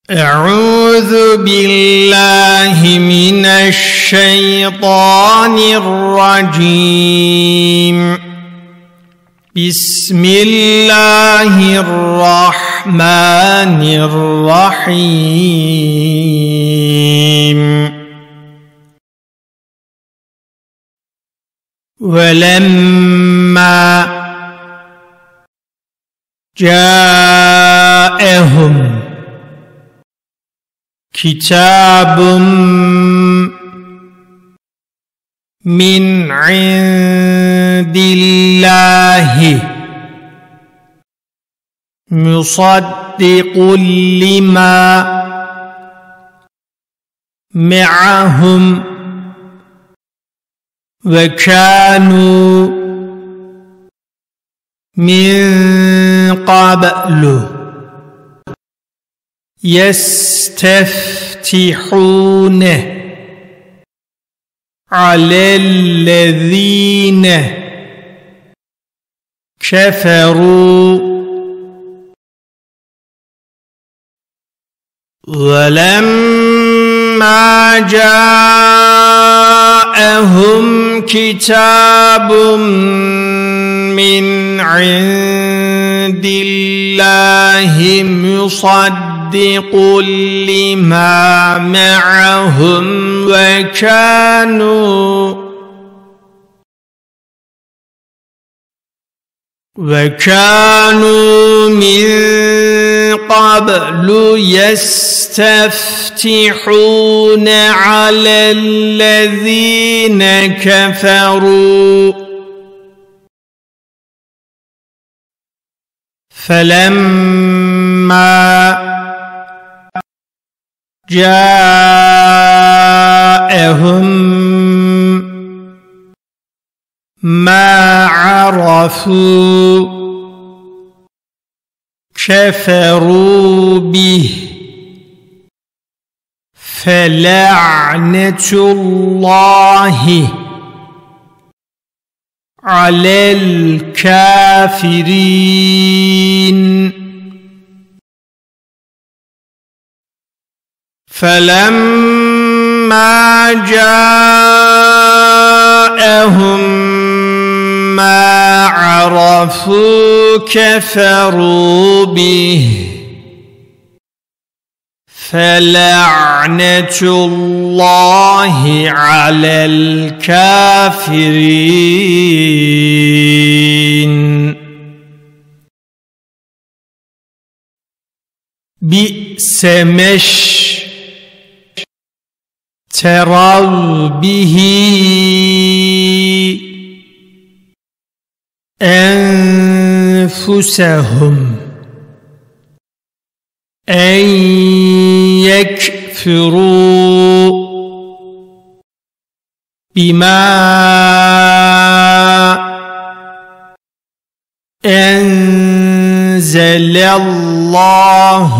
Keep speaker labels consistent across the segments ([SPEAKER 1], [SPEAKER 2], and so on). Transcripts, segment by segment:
[SPEAKER 1] أعوذ بالله من الشيطان الرجيم. بسم الله الرحمن الرحيم. ولما جاءهم كتاب من عند الله مصدق لما معهم وكانوا من قبل يستفتحون على الذين كفروا ولما جاءهم كتاب من عند الله مصدق لما معهم وكانوا من قبل يستفتحون على الذين كفروا فلما جاءهم ما عرفوا كفروا به فلعنة الله على الكافرين. فلما جاءهم ما عرفوا كفروا به فلعنة الله على الكافرين. بئس ما اشتروا به أنفسهم أن يكفروا بما أنزل الله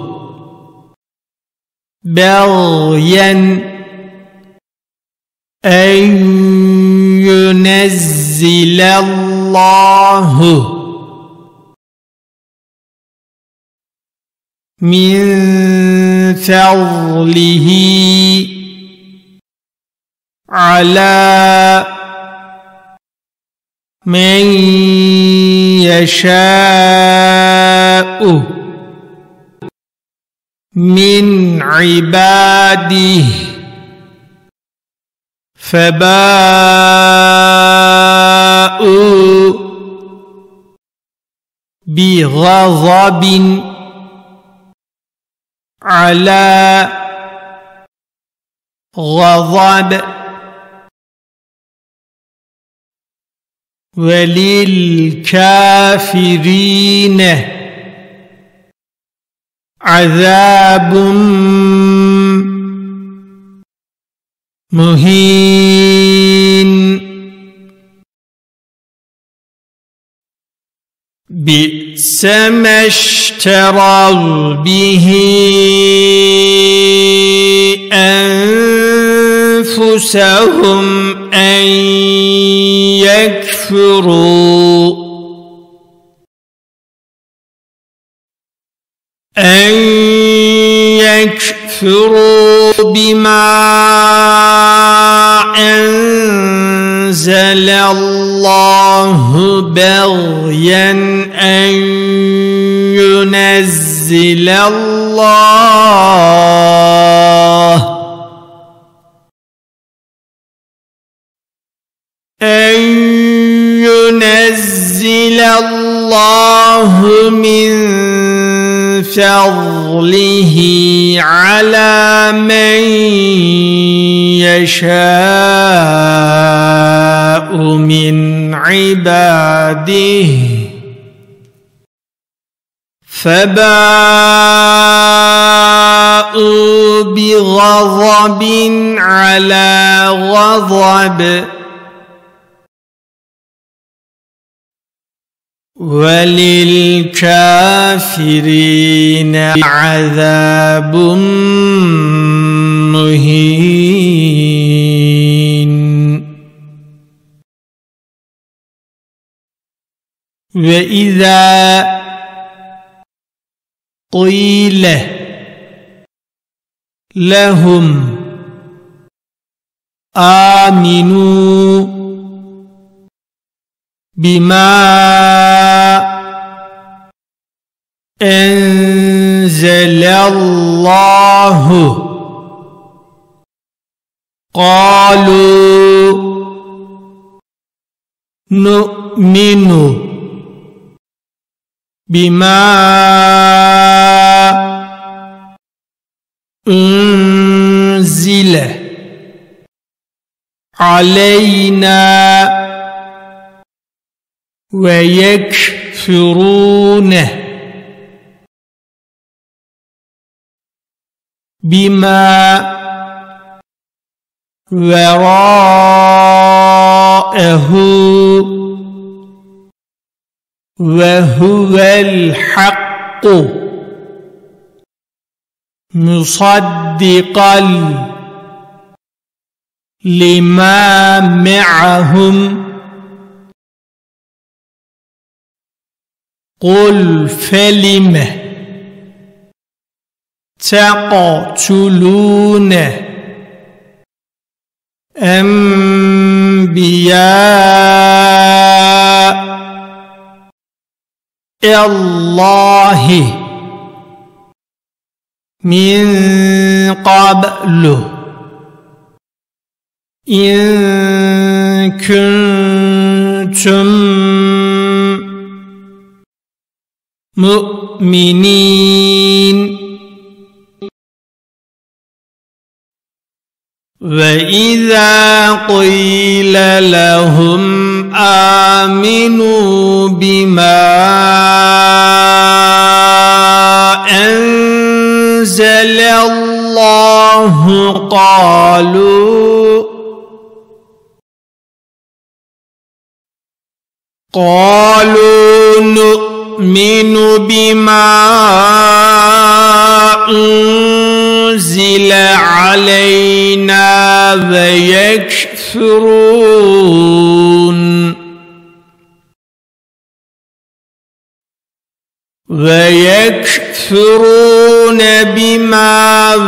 [SPEAKER 1] بغيا أن ينزل الله من فضله على من يشاء من عباده فباءوا بغضب على غضب وللكافرين عذاب مهين. بئس ما اشتروا به أنفسهم أن يكفروا أن ليكفروا بما أنزل الله بغيا أن ينزل الله من فضله على من يشاء من عباده فباءوا بغضب على غضب وللكافرين عذاب مهين وإذا قيل لهم آمنوا بما أنزل الله قالوا نؤمن بما أنزل علينا ويكفرون بما وراءه وهو الحق مصدقا لما معهم قل فلم تقتلون أنبياء الله من قبل إن كنتم مؤمنين وإذا قيل لهم آمنوا بما أنزل الله قالوا نؤمن بما أنزل علينا ويكفرون بما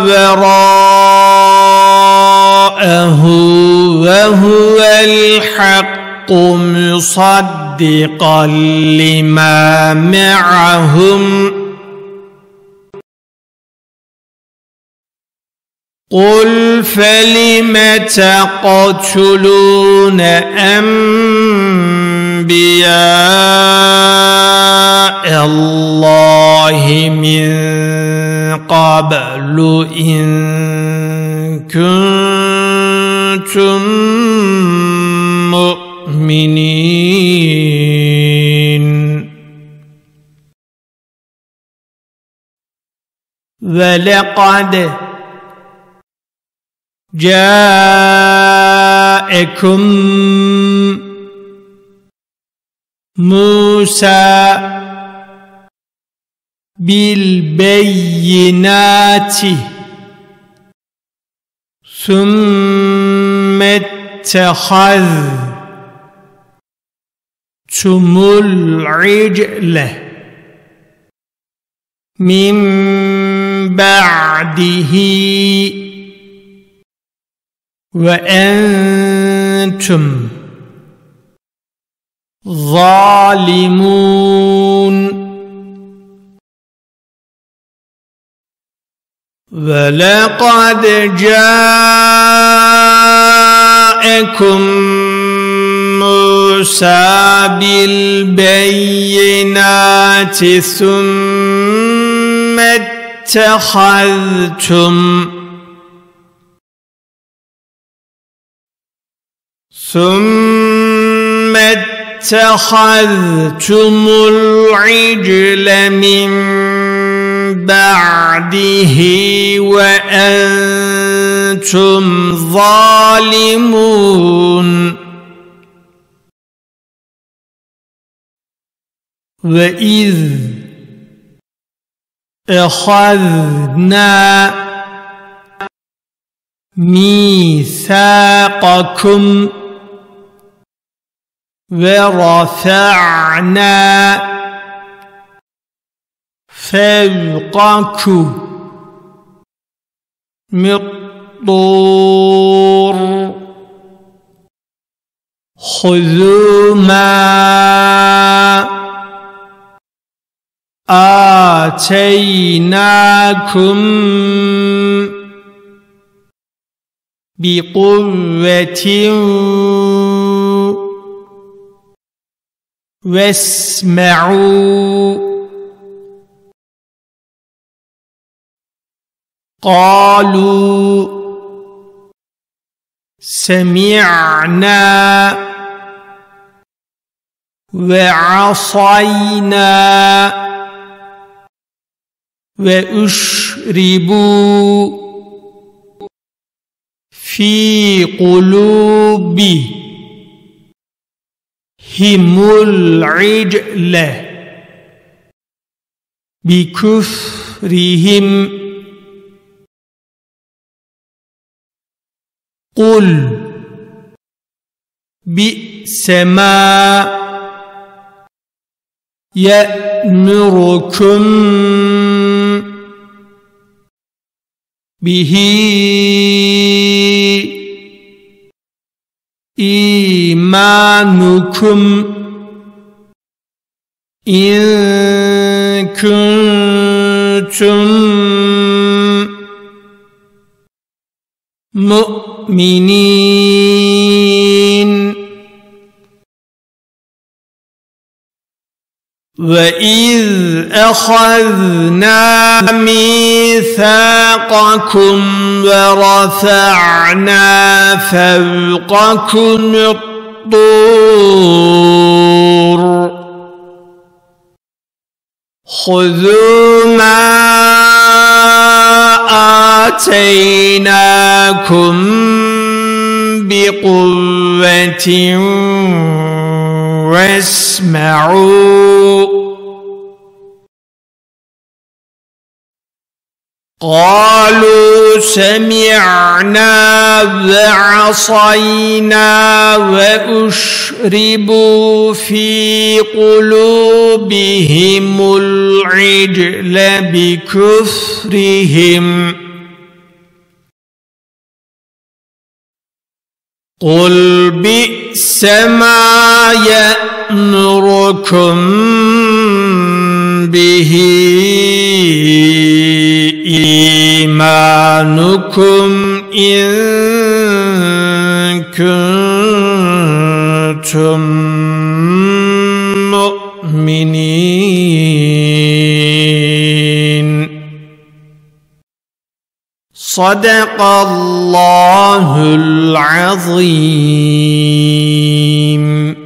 [SPEAKER 1] وراءه وهو الحق مصدقا لما معهم قل فلم تقتلون أنبياء الله من قبل إن كنتم مؤمنين ولقد جاءكم موسى بالبينات ثم اتخذتم العجل من بعده وأنتم ظالمون ولقد جاءكم موسى بالبينات ثم اتخذتم العجل من بعده وأنتم ظالمون وإذ أخذنا ميثاقكم ورفعنا فوقكم الطور خذوا ما آتيناكم بقوة واسمعوا قالوا سمعنا وعصينا وأشربوا في قلوبهم العجل بكفرهم قل بئس ما يأمركم به إيمانكم إن كنتم مؤمنين وإذ أخذنا ميثاقكم ورفعنا فوقكم الطور خذوا ما آتيناكم بقوة واسمعوا قالوا سمعنا وعصينا وأشربوا في قلوبهم العجل بكفرهم قل بئس ما يأمركم به إيمانكم إن كنتم مؤمنين صدق الله العظيم.